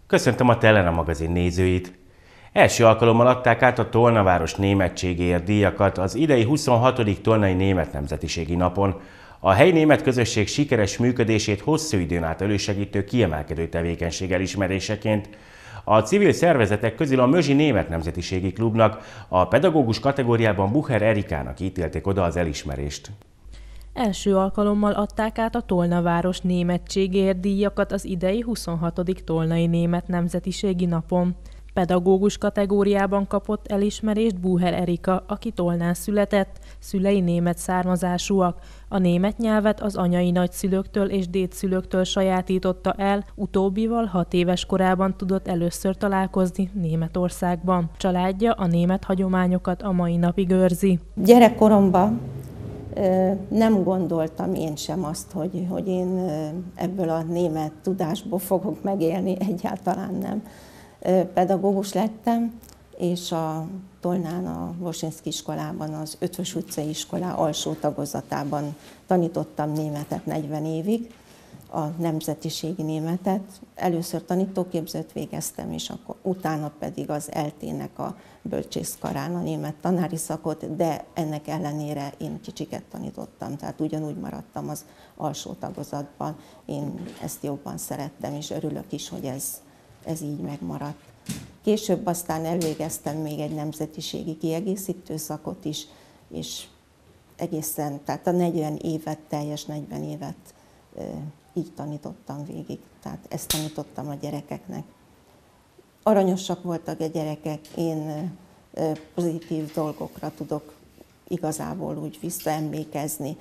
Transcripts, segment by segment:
Köszöntöm a Telena magazin nézőit! Első alkalommal adták át a Tolnaváros németségéért díjakat az idei 26. Tolnai Német Nemzetiségi Napon. A helyi német közösség sikeres működését hosszú időn át elősegítő kiemelkedő tevékenység elismeréseként a civil szervezetek közül a Mözsi Német Nemzetiségi Klubnak, a pedagógus kategóriában Bucher Erikának ítélték oda az elismerést. Első alkalommal adták át a Tolnaváros németségéért díjakat az idei 26. Tolnai Német Nemzetiségi Napon. Pedagógus kategóriában kapott elismerést Bucher Erika, aki Tolnán született, szülei német származásúak. A német nyelvet az anyai nagyszülőktől és dédszülőktől sajátította el, utóbbival 6 éves korában tudott először találkozni Németországban. Családja a német hagyományokat a mai napig őrzi. Gyerekkoromban nem gondoltam én sem azt, hogy én ebből a német tudásból fogok megélni, egyáltalán nem. Pedagógus lettem, és a Tolnán a Wosinski iskolában, az Ötvös utcai iskolá alsó tagozatában tanítottam németet 40 évig, a nemzetiségi németet. Először tanítóképzőt végeztem, és akkor utána pedig az ELTE-nek a bölcsészkarán a német tanári szakot, de ennek ellenére én kicsiket tanítottam, tehát ugyanúgy maradtam az alsó tagozatban. Én ezt jobban szerettem, és örülök is, hogy ez így megmaradt. Később aztán elvégeztem még egy nemzetiségi kiegészítő szakot is, és egészen, tehát a 40 évet, teljes 40 évet így tanítottam végig. Tehát ezt tanítottam a gyerekeknek. Aranyosak voltak a gyerekek, én pozitív dolgokra tudok igazából úgy visszaemlékezni.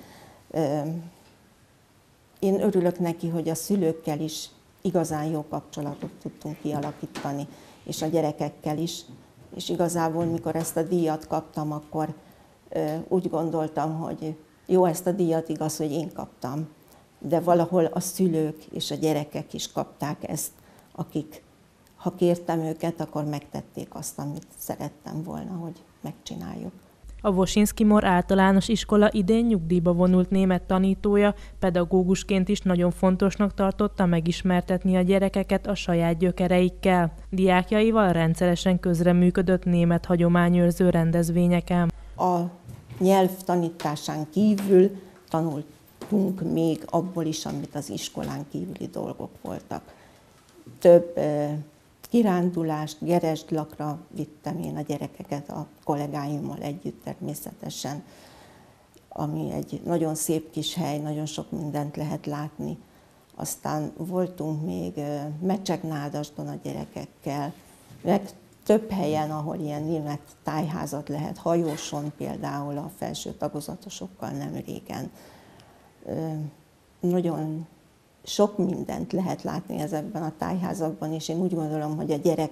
Én örülök neki, hogy a szülőkkel is igazán jó kapcsolatot tudtunk kialakítani, és a gyerekekkel is. És igazából, mikor ezt a díjat kaptam, akkor úgy gondoltam, hogy jó, ezt a díjat igaz, hogy én kaptam, de valahol a szülők és a gyerekek is kapták ezt, akik, ha kértem őket, akkor megtették azt, amit szerettem volna, hogy megcsináljuk. A Wosinski Mor általános iskola idén nyugdíjba vonult német tanítója pedagógusként is nagyon fontosnak tartotta megismertetni a gyerekeket a saját gyökereikkel. Diákjaival rendszeresen közreműködött német hagyományőrző rendezvényeken. A nyelv tanításán kívül tanultunk még abból is, amit az iskolán kívüli dolgok voltak. Több kirándulást, geresdlakra vittem én a gyerekeket a kollégáimmal együtt természetesen, ami egy nagyon szép kis hely, nagyon sok mindent lehet látni. Aztán voltunk még Mecseknádasdon a gyerekekkel, meg több helyen, ahol ilyen német tájházat lehet, Hajóson például a felső tagozatosokkal nem régen. Nagyon sok mindent lehet látni ezekben a tájházakban, és én úgy gondolom, hogy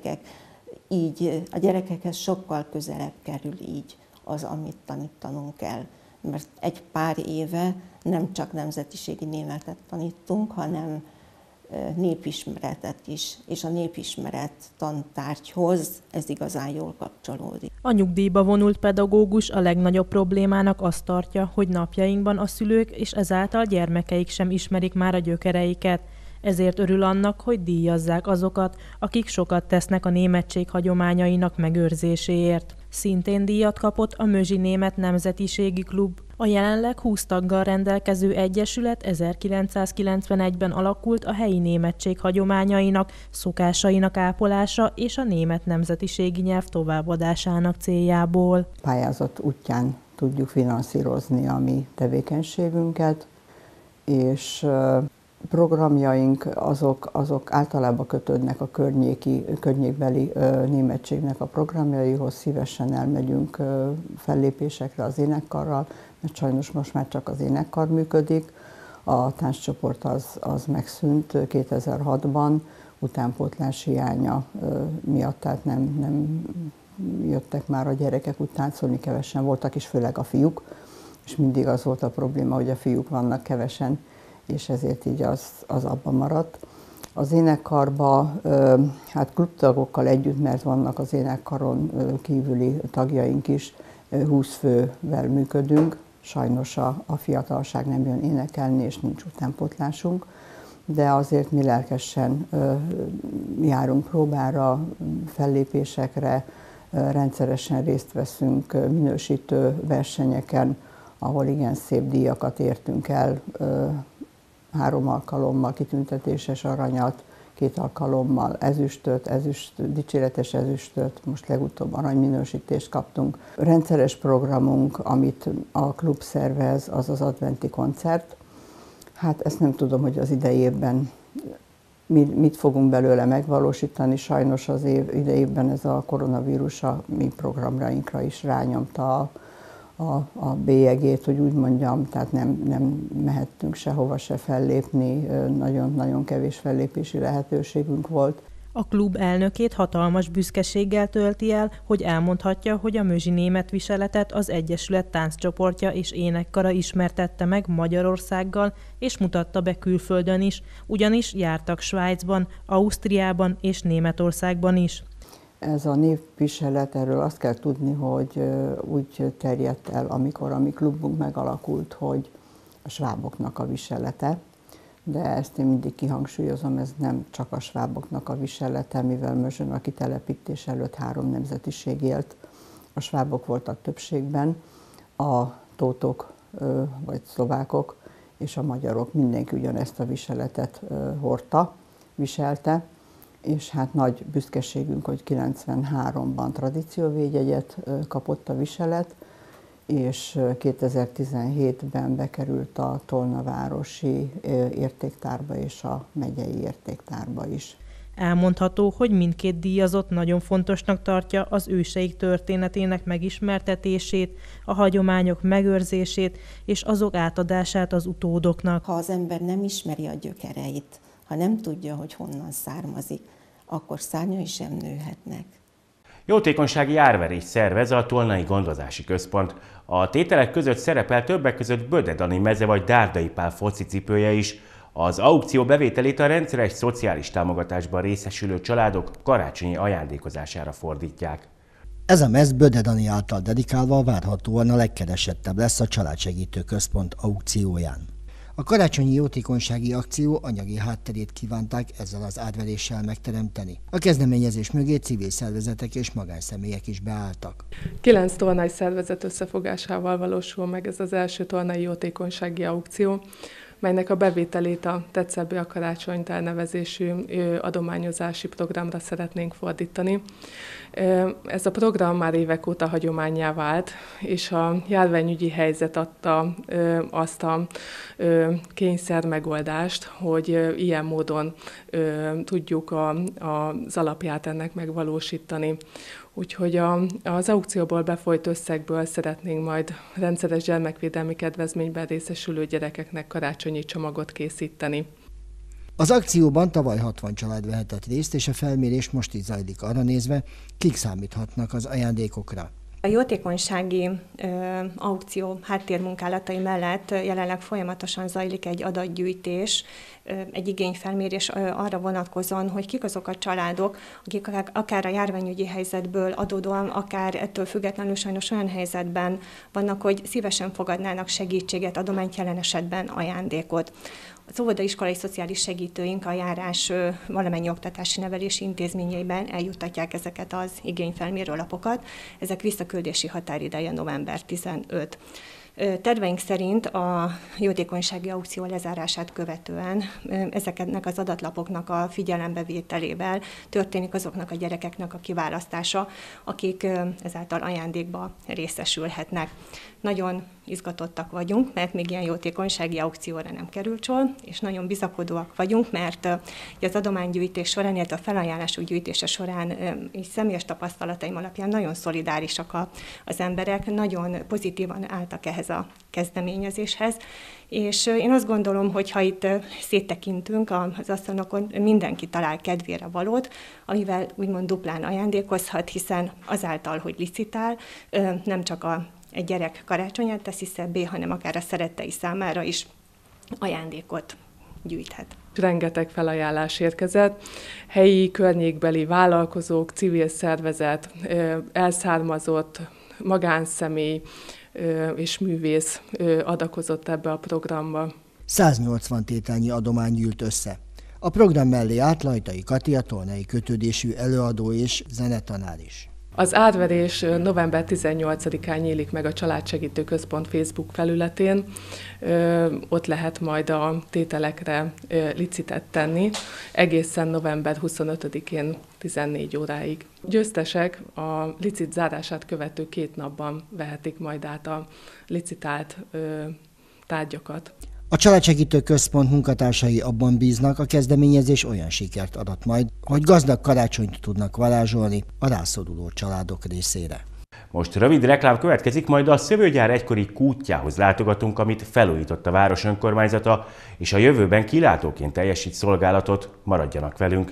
a gyerekekhez sokkal közelebb kerül így az, amit tanítanunk kell. Mert egy pár éve nem csak nemzetiségi németet tanítunk, hanem népismeretet is, és a népismeret tantárgyhoz ez igazán jól kapcsolódik. A nyugdíjba vonult pedagógus a legnagyobb problémának azt tartja, hogy napjainkban a szülők és ezáltal gyermekeik sem ismerik már a gyökereiket. Ezért örül annak, hogy díjazzák azokat, akik sokat tesznek a németség hagyományainak megőrzéséért. Szintén díjat kapott a Mözsi Német Nemzetiségi Klub. A jelenleg 20 taggal rendelkező egyesület 1991-ben alakult a helyi németség hagyományainak, szokásainak ápolása és a német nemzetiségi nyelv továbbadásának céljából. Pályázat útján tudjuk finanszírozni a mi tevékenységünket, és programjaink azok általában kötődnek a környékbeli németségnek a programjaihoz. Szívesen elmegyünk fellépésekre az énekkarral, mert sajnos most már csak az énekkar működik. A tánccsoport az megszűnt 2006-ban, utánpótlás hiánya miatt, tehát nem jöttek már a gyerekek úgy táncolni, kevesen voltak, és főleg a fiúk, és mindig az volt a probléma, hogy a fiúk vannak kevesen, és ezért így az abban maradt. Az énekkarban, hát klubtagokkal együtt, mert vannak az énekkaron kívüli tagjaink is, 20 fővel működünk. Sajnos a fiatalság nem jön énekelni, és nincs utánpótlásunk. de azért mi lelkesen járunk próbára, fellépésekre, rendszeresen részt veszünk minősítő versenyeken, ahol igen szép díjakat értünk el, 3 alkalommal kitüntetéses aranyat, 2 alkalommal dicséretes ezüstöt, most legutóbb aranyminősítést kaptunk. Rendszeres programunk, amit a klub szervez, az az adventi koncert. Hát ezt nem tudom, hogy az idei évben mit fogunk belőle megvalósítani. Sajnos az idei évben ez a koronavírus a mi programjainkra is rányomta a bélyegét, hogy úgy mondjam, tehát nem mehettünk sehova se fellépni, nagyon-nagyon kevés fellépési lehetőségünk volt. A klub elnökét hatalmas büszkeséggel tölti el, hogy elmondhatja, hogy a Mözsi német viseletet az Egyesület tánccsoportja és énekkara ismertette meg Magyarországgal, és mutatta be külföldön is, ugyanis jártak Svájcban, Ausztriában és Németországban is. Ez a névviselet, erről azt kell tudni, hogy úgy terjedt el, amikor a mi klubunk megalakult, hogy a sváboknak a viselete, de ezt én mindig kihangsúlyozom, ez nem csak a sváboknak a viselete, mivel Mözsön a kitelepítés előtt 3 nemzetiség élt. A svábok voltak többségben, a tótok vagy szlovákok és a magyarok, mindenki ugyanezt a viseletet viselte, és hát nagy büszkeségünk, hogy 93-ban tradícióvédjegyet kapott a viselet, és 2017-ben bekerült a Tolnavárosi értéktárba és a megyei értéktárba is. Elmondható, hogy mindkét díjazott nagyon fontosnak tartja az őseik történetének megismertetését, a hagyományok megőrzését és azok átadását az utódoknak. Ha az ember nem ismeri a gyökereit, ha nem tudja, hogy honnan származik, akkor szárnyai sem nőhetnek. Jótékonysági árverést szervez a Tolnai Gondozási Központ. A tételek között szerepel többek között Böde Dani meze vagy Dárdai Pál focicipője is. Az aukció bevételét a rendszeres szociális támogatásban részesülő családok karácsonyi ajándékozására fordítják. Ez a mez Böde Dani által dedikálva várhatóan a legkeresettebb lesz a Családsegítő Központ aukcióján. A karácsonyi jótékonysági akció anyagi hátterét kívánták ezzel az árveréssel megteremteni. A kezdeményezés mögé civil szervezetek és magánszemélyek is beálltak. 9 tolnai szervezet összefogásával valósul meg ez az első tolnai jótékonysági aukció, melynek a bevételét a Tetszett a karácsonyt elnevezésű adományozási programra szeretnénk fordítani. Ez a program már évek óta hagyománnyá vált, és a járványügyi helyzet adta azt a kényszer megoldást, hogy ilyen módon tudjuk az alapját ennek megvalósítani. Úgyhogy az aukcióból befolyt összegből szeretnénk majd rendszeres gyermekvédelmi kedvezményben részesülő gyerekeknek karácsonyi csomagot készíteni. Az akcióban tavaly 60 család vehetett részt, és a felmérés most is zajlik arra nézve, kik számíthatnak az ajándékokra. A jótékonysági aukció háttérmunkálatai mellett jelenleg folyamatosan zajlik egy adatgyűjtés, egy igényfelmérés arra vonatkozóan, hogy kik azok a családok, akik akár a járványügyi helyzetből adódóan, akár ettől függetlenül sajnos olyan helyzetben vannak, hogy szívesen fogadnának segítséget, adományt, jelen esetben ajándékot. Az óvodaiskolai szociális segítőink a járás valamennyi oktatási nevelési intézményeiben eljuttatják ezeket az igényfelmérő lapokat. Ezek visszaküldési határideje november 15. Terveink szerint a jótékonysági aukció lezárását követően ezeknek az adatlapoknak a figyelembevételével történik azoknak a gyerekeknek a kiválasztása, akik ezáltal ajándékba részesülhetnek. Nagyon izgatottak vagyunk, mert még ilyen jótékonysági aukcióra nem került sor, és nagyon bizakodóak vagyunk, mert az adománygyűjtés során, illetve a felajánlások gyűjtése során így személyes tapasztalataim alapján nagyon szolidárisak az emberek, nagyon pozitívan álltak ehhez a kezdeményezéshez, és én azt gondolom, hogy ha itt széttekintünk az asztalokon, mindenki talál kedvére valót, amivel úgymond duplán ajándékozhat, hiszen azáltal, hogy licitál, nem csak egy gyerek karácsonyát teszi szebbé, hanem akár a szerettei számára is ajándékot gyűjthet. Rengeteg felajánlás érkezett, helyi, környékbeli vállalkozók, civil szervezet, elszármazott magánszemély és művész adakozott ebbe a programba. 180 tételnyi adomány gyűlt össze. A program mellé állt Lajtai Kati, a tolnai kötődésű előadó és zenetanár is. Az átverés november 18-án nyílik meg a Családsegítő Központ Facebook felületén. Ott lehet majd a tételekre licitet tenni, egészen november 25-én 14 óráig. Győztesek a licit zárását követő 2 napban vehetik majd át a licitált tárgyakat. A Családsegítő Központ munkatársai abban bíznak, a kezdeményezés olyan sikert adott majd, hogy gazdag karácsonyt tudnak varázsolni a rászoruló családok részére. Most rövid reklám következik, majd a szövőgyár egykori kútjához látogatunk, amit felújított a város önkormányzata, és a jövőben kilátóként teljesít szolgálatot. Maradjanak velünk!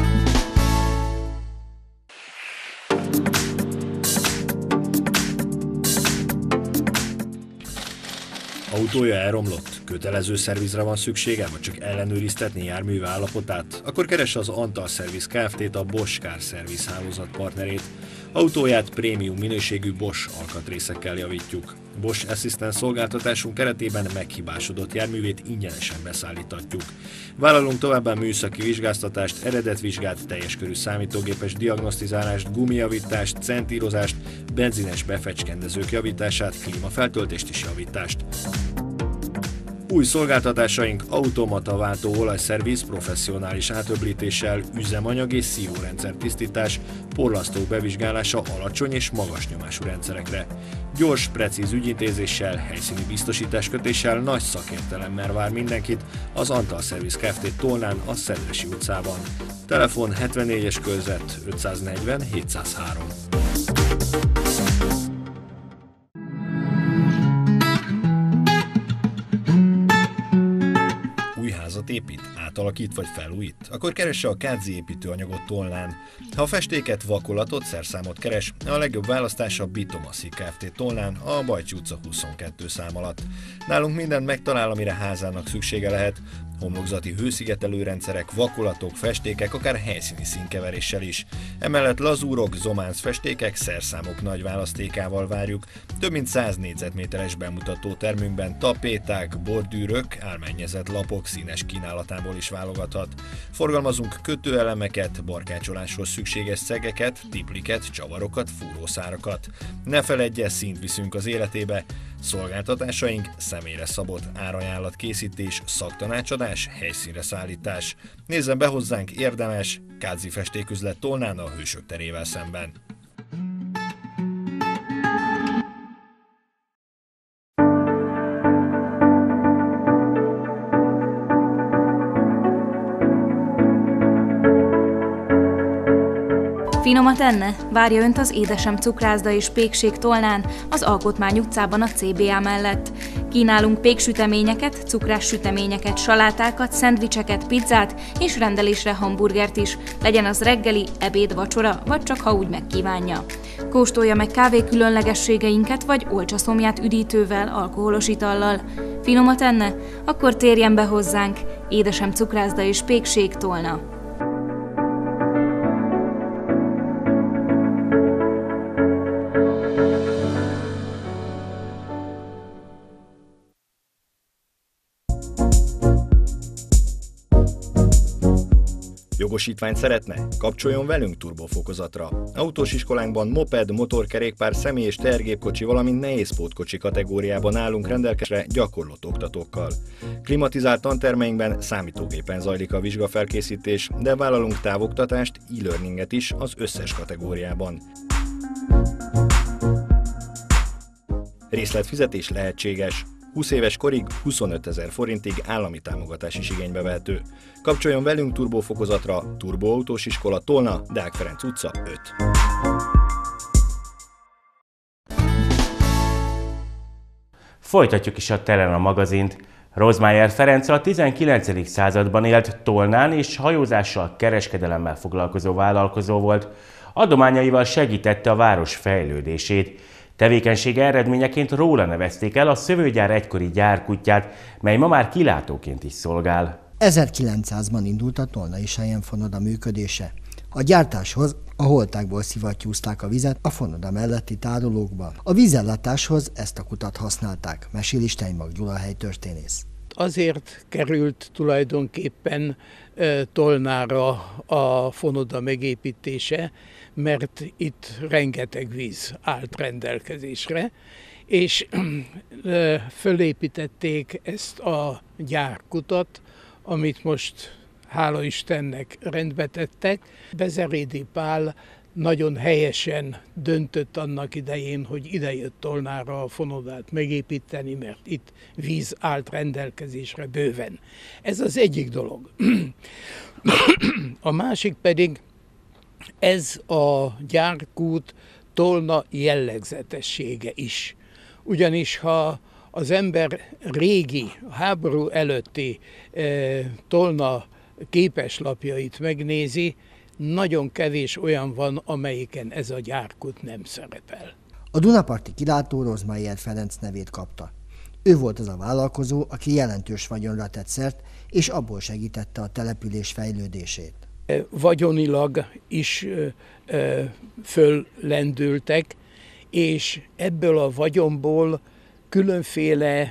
Autója elromlott? Kötelező szervizre van szüksége, vagy csak ellenőriztetni járműve állapotát? Akkor keresse az Antal Service Kft-t, a Bosch Car Service hálózat partnerét. Autóját prémium minőségű Bosch alkatrészekkel javítjuk. Bosch Assistance szolgáltatásunk keretében meghibásodott járművét ingyenesen beszállítatjuk. Vállalunk továbbá műszaki vizsgáztatást, eredetvizsgát, teljes körű számítógépes diagnosztizálást, gumijavítást, centírozást, benzines befecskendezők javítását, klímafeltöltést és javítást. Új szolgáltatásaink automataváltó olajszerviz professzionális átöblítéssel, üzemanyag és szívórendszer tisztítás, porlasztók bevizsgálása alacsony és magas nyomású rendszerekre. Gyors, precíz ügyintézéssel, helyszíni biztosításkötéssel, nagy szakértelemmel vár mindenkit az Antal Service Kft. Tolnán, a Szedresi utcában. Telefon 74-es körzet 540 703. Épít, átalakít vagy felújít, akkor keresse a KZ építőanyagot Tolnán. Ha a festéket, vakolatot, szerszámot keres, a legjobb választás a Bitomaszi Kft. Tolnán, a Bajcsi utca 22 szám alatt. Nálunk mindent megtalál, amire házának szüksége lehet. Homlokzati hőszigetelő rendszerek, vakolatok, festékek, akár helyszíni színkeveréssel is. Emellett lazúrok, zománc festékek, szerszámok nagy választékával várjuk. Több mint 100 négyzetméteres bemutató termünkben tapéták, bordűrök, álmennyezett lapok színes kínálatából is válogathat. Forgalmazunk kötőelemeket, barkácsoláshoz szükséges szegeket, tipliket, csavarokat, fúrószárakat. Ne feledje, színt viszünk az életébe. Szolgáltatásaink személyre szabott árajánlat készítés, szaktanácsadás, helyszínre szállítás. Nézzen be hozzánk, érdemes, KZ festéküzlet Tolnán a Hősök terével szemben. Finomat enne? Várja Önt az Édesem cukrászda és pékség Tolnán, az Alkotmány utcában a CBA mellett. Kínálunk péksüteményeket, cukrássüteményeket, salátákat, szendvicseket, pizzát és rendelésre hamburgert is, legyen az reggeli, ebéd, vacsora, vagy csak ha úgy megkívánja. Kóstolja meg kávé különlegességeinket, vagy olcsaszomját üdítővel, alkoholos itallal. Finomat enne? Akkor térjen be hozzánk. Édesem cukrászda és pékség Tolna. Jogosítványt szeretne? Kapcsoljon velünk turbofokozatra. Autós iskolánkban moped, motorkerékpár, személy- és tehergépkocsi, valamint nehézpótkocsi kategóriában állunk rendelkezésre gyakorlott oktatókkal. Klimatizált tantermeinkben számítógépen zajlik a vizsgafelkészítés, de vállalunk távoktatást, e-learninget is az összes kategóriában. Részletfizetés lehetséges. 20 éves korig 25 000 forintig állami támogatás is igénybe vehető. Kapcsoljon velünk turbofokozatra, Turboautós iskola Tolna, Deák Ferenc utca 5. Folytatjuk is a Telena magazint. Rozsmájer Ferenc a 19. században élt Tolnán és hajózással, kereskedelemmel foglalkozó vállalkozó volt. Adományaival segítette a város fejlődését. Tevékenysége eredményeként róla nevezték el a szövőgyár egykori gyárkutyát, mely ma már kilátóként is szolgál. 1900-ban indult a tolnai selyemfonoda működése. A gyártáshoz a holtákból szivattyúzták a vizet a fonoda melletti tárolókba. A vízellátáshoz ezt a kutat használták, meséli Steinbach Gyula helytörténész. azért került tulajdonképpen Tolnára a fonoda megépítése, mert itt rengeteg víz állt rendelkezésre, és fölépítették ezt a gyárkutat, amit most hála Istennek rendbe tettek. Bezerédi Pál nagyon helyesen döntött annak idején, hogy idejött Tolnára a fonodát megépíteni, mert itt víz állt rendelkezésre bőven. Ez az egyik dolog. A másik pedig ez a gyárkút Tolna jellegzetessége is. Ugyanis ha az ember régi, háború előtti Tolna képeslapjait megnézi, nagyon kevés olyan van, amelyiken ez a gyárkút nem szerepel. A dunaparti kilátó Rozsmayer Ferenc nevét kapta. Ő volt az a vállalkozó, aki jelentős vagyonra tett szert, és abból segítette a település fejlődését. Vagyonilag is föllendültek, és ebből a vagyonból különféle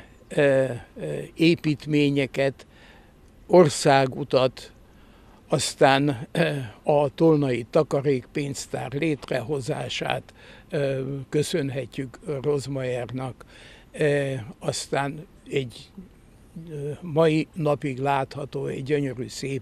építményeket, országutat, aztán a tolnai takarékpénztár létrehozását köszönhetjük Rozsmayernak, aztán egy mai napig látható egy gyönyörű szép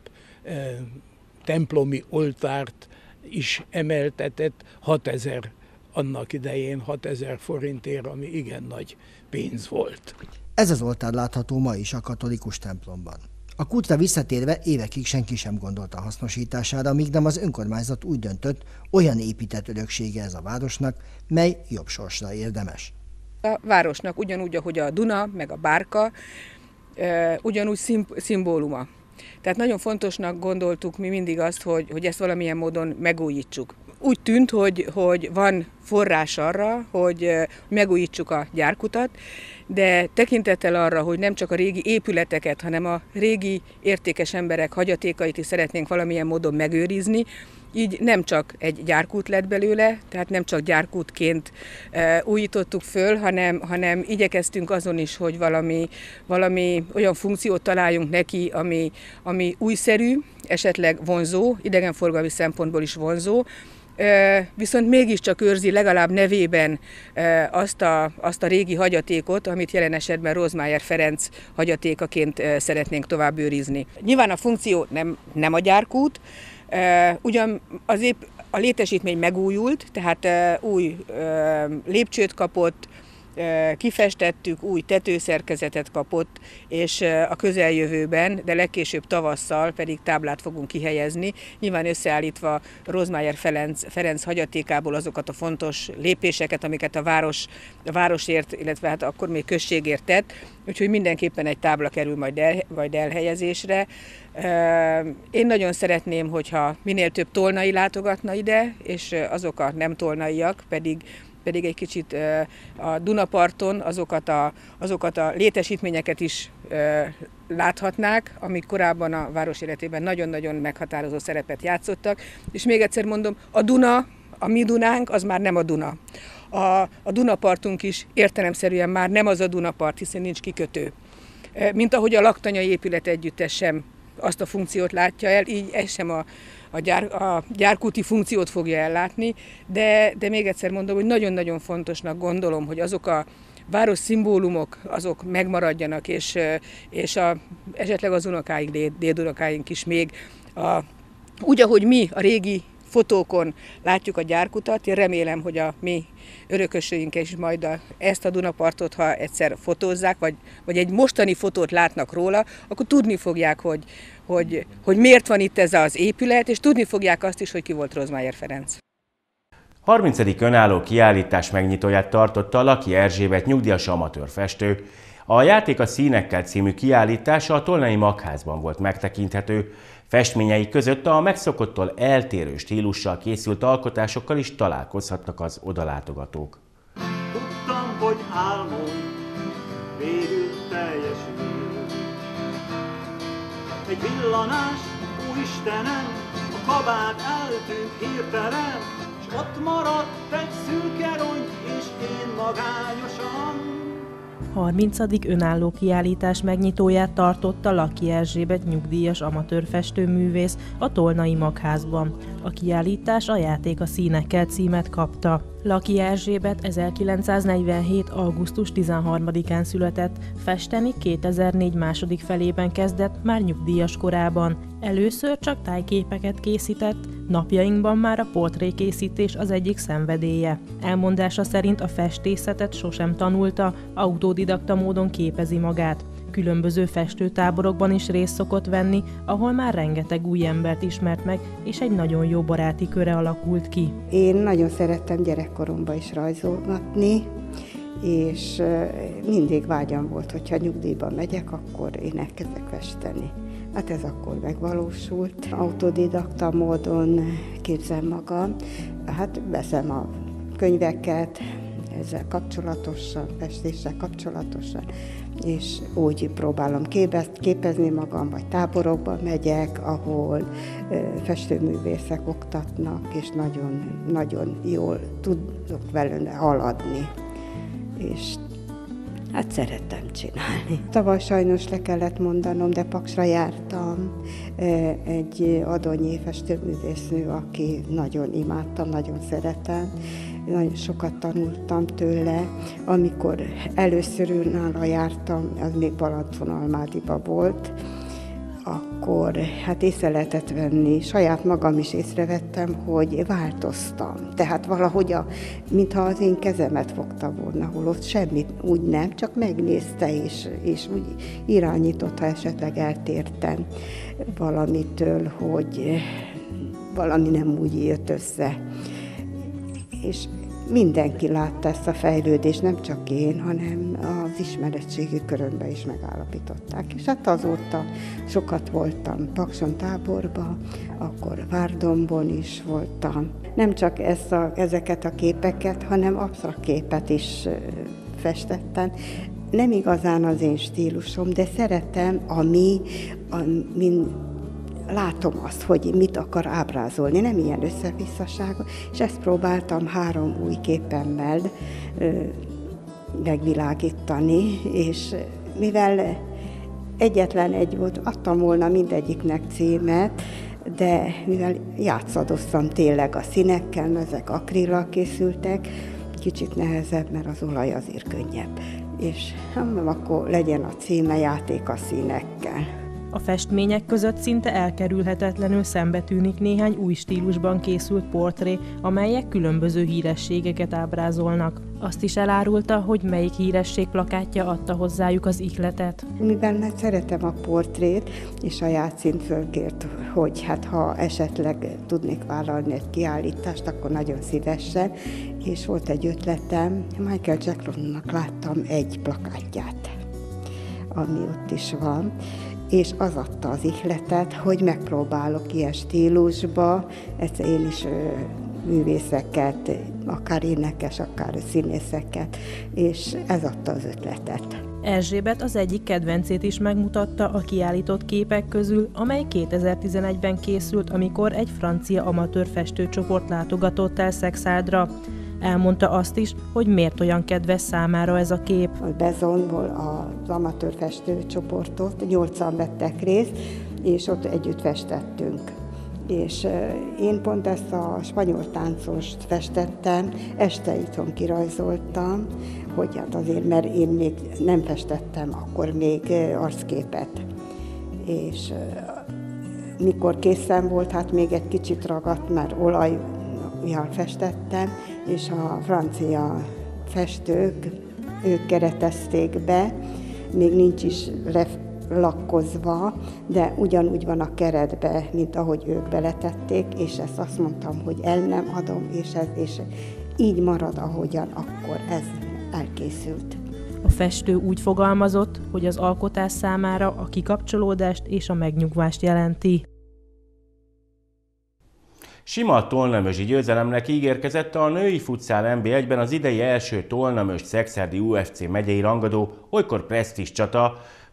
templomi oltárt is emeltetett, 6000 annak idején 6000 forintért, ami igen nagy pénz volt. Ez az oltár látható ma is a katolikus templomban. A kútra visszatérve évekig senki sem gondolta hasznosítására, míg nem az önkormányzat úgy döntött, olyan épített öröksége ez a városnak, mely jobb sorsra érdemes. A városnak ugyanúgy, ahogy a Duna, meg a Bárka, ugyanúgy szimbóluma. Tehát nagyon fontosnak gondoltuk mi mindig azt, hogy ezt valamilyen módon megújítsuk. Úgy tűnt, hogy van forrás arra, hogy megújítsuk a gyárkutat, de tekintettel arra, hogy nem csak a régi épületeket, hanem a régi értékes emberek hagyatékait is szeretnénk valamilyen módon megőrizni, így nem csak egy gyárkút lett belőle, tehát nem csak gyárkútként újítottuk föl, hanem igyekeztünk azon is, hogy valami olyan funkciót találjunk neki, ami újszerű, esetleg vonzó, idegenforgalmi szempontból is vonzó, viszont mégiscsak őrzi legalább nevében azt a régi hagyatékot, amit jelen esetben Rozsmayer Ferenc hagyatékaként szeretnénk tovább őrizni. Nyilván a funkció nem a gyárkút, ugyan a létesítmény megújult, tehát új lépcsőt kapott, kifestettük, új tetőszerkezetet kapott, és a közeljövőben, de legkésőbb tavasszal pedig táblát fogunk kihelyezni, nyilván összeállítva Rozsmayer Ferenc hagyatékából azokat a fontos lépéseket, amiket a városért, illetve hát akkor még községért tett, úgyhogy mindenképpen egy tábla kerül majd elhelyezésre. Én nagyon szeretném, hogyha minél több tolnai látogatna ide, és azok a nem tolnaiak pedig egy kicsit a Dunaparton azokat a létesítményeket is láthatnák, amik korábban a város életében nagyon-nagyon meghatározó szerepet játszottak. És még egyszer mondom, a Duna, a mi Dunánk, az már nem a Duna. A Dunapartunk is értelemszerűen már nem az a Dunapart, hiszen nincs kikötő. Mint ahogy a laktanyai épület együttes sem azt a funkciót látja el, így ez sem a gyárkúti funkciót fogja ellátni, de még egyszer mondom, hogy nagyon-nagyon fontosnak gondolom, hogy azok a város szimbólumok, azok megmaradjanak, és esetleg az unokáink, dédunokáink is még úgy, ahogy mi a régi fotókon látjuk a gyárkutat, én remélem, hogy a mi örökösöink is majd ezt a Dunapartot, ha egyszer fotózzák, vagy egy mostani fotót látnak róla, akkor tudni fogják, hogy miért van itt ez az épület, és tudni fogják azt is, hogy ki volt Rozsmayer Ferenc. 30. önálló kiállítás megnyitóját tartotta Laki Erzsébet nyugdíjas amatőr festő. A Játék a színekkel című kiállítása a Tolnai Magházban volt megtekinthető. Festményei között a megszokottól eltérő stílussal készült alkotásokkal is találkozhattak az odalátogatók. Tudtam, hogy álmom végül teljesül. Egy villanás, ó Istenem, a kabát eltűnt hirtelen, s ott maradt egy szürke rongy, és én magányosan 30. önálló kiállítás megnyitóját tartotta Laki Erzsébet nyugdíjas amatőr festőművész a Tolnai Magházban. A kiállítás A játék a színekkel címet kapta. Laki Erzsébet 1947. augusztus 13-án született, festeni 2004 második felében kezdett, már nyugdíjas korában. Először csak tájképeket készített, napjainkban már a portrékészítés az egyik szenvedélye. Elmondása szerint a festészetet sosem tanulta, autodidakta módon képezi magát. Különböző festőtáborokban is részt szokott venni, ahol már rengeteg új embert ismert meg, és egy nagyon jó baráti köre alakult ki. Én nagyon szerettem gyerekkoromban is rajzolgatni, és mindig vágyam volt, hogyha nyugdíjba megyek, akkor én elkezdek festeni. Hát ez akkor megvalósult. Autodidakta módon képzem magam. Hát veszem a könyveket ezzel kapcsolatosan, festéssel kapcsolatosan, és úgy próbálom képezni magam, vagy táborokba megyek, ahol festőművészek oktatnak, és nagyon jól tudok velük haladni. És hát szerettem csinálni. Tavaly sajnos le kellett mondanom, de Paksra jártam egy Adonyi festőművésznő, aki nagyon imádtam, nagyon szeretem. Nagyon sokat tanultam tőle. Amikor először nála jártam, az még Balatonalmádiba volt, akkor hát észre lehetett venni, saját magam is észrevettem, hogy változtam. Tehát valahogy, mintha az én kezemet fogta volna, holott semmit úgy nem, csak megnézte és úgy irányított, ha esetleg eltértem valamitől, hogy valami nem úgy jött össze. És mindenki látta ezt a fejlődést, nem csak én, hanem az ismeretségi körömben is megállapították. És hát azóta sokat voltam Pakson táborban, akkor Várdombon is voltam. Nem csak ezeket a képeket, hanem absztrakt képet is festettem. Nem igazán az én stílusom, de szeretem, látom azt, hogy mit akar ábrázolni, nem ilyen összevisszasága, és ezt próbáltam 3 új képemmel megvilágítani, és mivel egyetlen egy volt, adtam volna mindegyiknek címet, de mivel játszadoztam tényleg a színekkel, ezek akrillal készültek, kicsit nehezebb, mert az olaj azért könnyebb. És akkor legyen a címe Játék a színekkel. A festmények között szinte elkerülhetetlenül szembetűnik néhány új stílusban készült portré, amelyek különböző hírességeket ábrázolnak. Azt is elárulta, hogy melyik híresség plakátja adta hozzájuk az ihletet. Mivel már szeretem a portrét, és a játszínt fölkért, hogy hát ha esetleg tudnék vállalni egy kiállítást, akkor nagyon szívesen, és volt egy ötletem, Michael Jacksonnak láttam egy plakátját, ami ott is van, és az adta az ihletet, hogy megpróbálok ilyen stílusba, ezt én is művészeket, akár énekes, akár színészeket, és ez adta az ötletet. Erzsébet az egyik kedvencét is megmutatta a kiállított képek közül, amely 2011-ben készült, amikor egy francia amatőr festőcsoport látogatott el Szekszádra. Elmondta azt is, hogy miért olyan kedves számára ez a kép. A Bezonból az amatőr festőcsoportot 8-an vettek részt, és ott együtt festettünk. És én pont ezt a spanyol táncost festettem, este itthon kirajzoltam, hogy hát azért, mert én még nem festettem akkor még arcképet. És mikor készen volt, hát még egy kicsit ragadt, mert olajjal festettem, és a francia festők, ők keretezték be, még nincs is lakkozva, de ugyanúgy van a keretbe, mint ahogy ők beletették, és ezt azt mondtam, hogy el nem adom, és így marad, ahogyan, akkor ez elkészült. A festő úgy fogalmazott, hogy az alkotás számára a kikapcsolódást és a megnyugvást jelenti. Sima tolnamözsi győzelemnek ígérkezett a női futszál NB1-ben az idei első tolnamös Szekszárdi UFC megyei rangadó, olykor presztízs csata,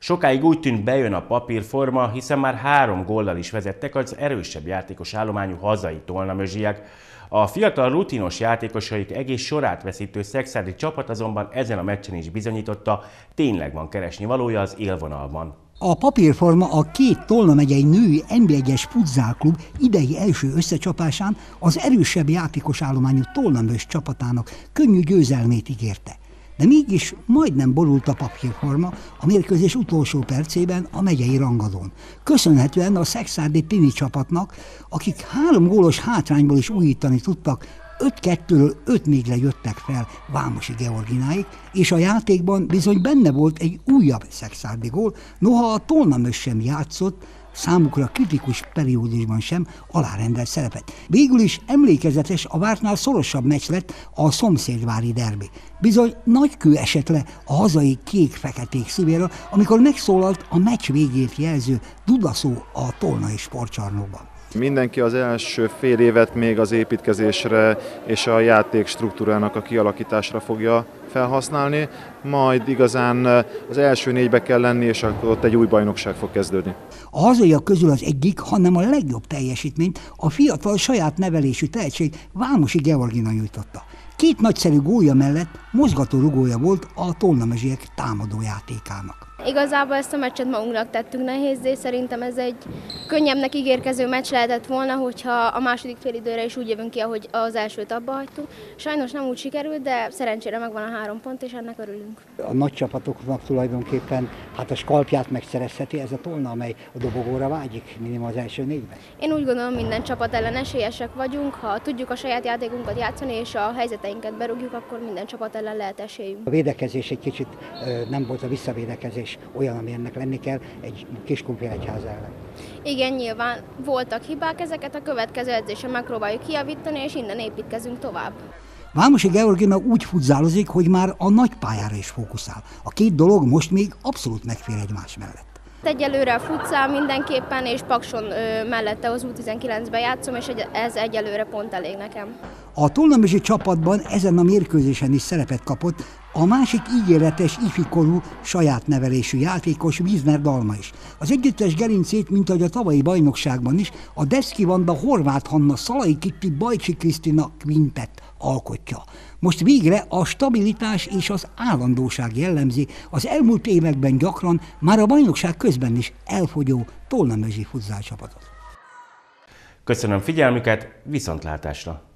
Sokáig úgy tűnt, bejön a papírforma, hiszen már 3 góllal is vezettek az erősebb játékos állományú hazai tolnamözsiek. A fiatal rutinos játékosaik egész sorát veszítő szekszárdi csapat azonban ezen a meccsen is bizonyította, tényleg van keresni valója az élvonalban. A papírforma a 2 Tolna megyei női NB1-es futzálklub idei első összecsapásán az erősebb játékos állományú Tolnamös csapatának könnyű győzelmét ígérte. De mégis majdnem borult a papírforma a mérkőzés utolsó percében a megyei rangadón. Köszönhetően a szekszárdi Pini csapatnak, akik 3 gólos hátrányból is újítani tudtak, 5-2-ről 5-4-re jöttek fel Vámosi Georgináig, és a játékban bizony benne volt egy újabb szekszárdi gól, noha a Tolnamös sem játszott, számukra kritikus periódusban sem alárendelt szerepet. Végül is emlékezetes, a vártnál szorosabb meccs lett a szomszédvári derbi. Bizony nagy kő esett le a hazai kék-feketék szívéről, amikor megszólalt a meccs végét jelző dudaszó a tolnai sportcsarnokban. Mindenki az első fél évet még az építkezésre és a játék struktúrának a kialakításra fogja felhasználni, majd igazán az első 4-be kell lenni, és akkor ott egy új bajnokság fog kezdődni. A hazaiak közül az egyik, hanem a legjobb teljesítményt a fiatal saját nevelésű tehetség Vámosi Georgina nyújtotta. 2 nagyszerű gólja mellett mozgató rugója volt a tolnamezsiek támadójátékának. Igazából ezt a meccset magunknak tettünk nehézzé, szerintem ez egy könnyebbnek ígérkező meccs lehetett volna, hogyha a második félidőre is úgy jövünk ki, ahogy az elsőt abba hagytuk. Sajnos nem úgy sikerült, de szerencsére megvan a 3 pont, és ennek örülünk. A nagy csapatoknak tulajdonképpen a skalpját megszerezheti ez a Tolna, amely a dobogóra vágyik, minimum az első 4-ben. Én úgy gondolom, minden csapat ellen esélyesek vagyunk, ha tudjuk a saját játékunkat játszani, és a helyzeteinket berúgjuk, akkor minden csapat ellen lehet esélyünk. A védekezés egy kicsit nem volt a visszavédekezés olyan, ami ennek lenni kell egy Kiskunfélegyháza ellen. Igen, nyilván voltak hibák, ezeket a következő edzésen megpróbáljuk kijavítani, és innen építkezünk tovább. Vámosi Georgina úgy futzálozik, hogy már a nagy pályára is fókuszál. A 2 dolog most még abszolút megfér egymás mellett. Egyelőre a futsal mindenképpen, és Pakson mellette az U19-ben játszom, és ez egyelőre pont elég nekem. A tolnamözsi csapatban ezen a mérkőzésen is szerepet kapott a másik ígéretes ifikorú saját nevelésű játékos Wiesner Dalma is. Az együttes gerincét, mint ahogy a tavalyi bajnokságban is, a Deszki Vanda, Horváth Hanna, Szalai Kitti, Bajcsi Krisztina kvintett alkotja. Most végre a stabilitás és az állandóság jellemzi az elmúlt években gyakran, már a bajnokság közben is elfogyó tolnamözsi futzálcsapatot. Köszönöm figyelmüket, viszontlátásra!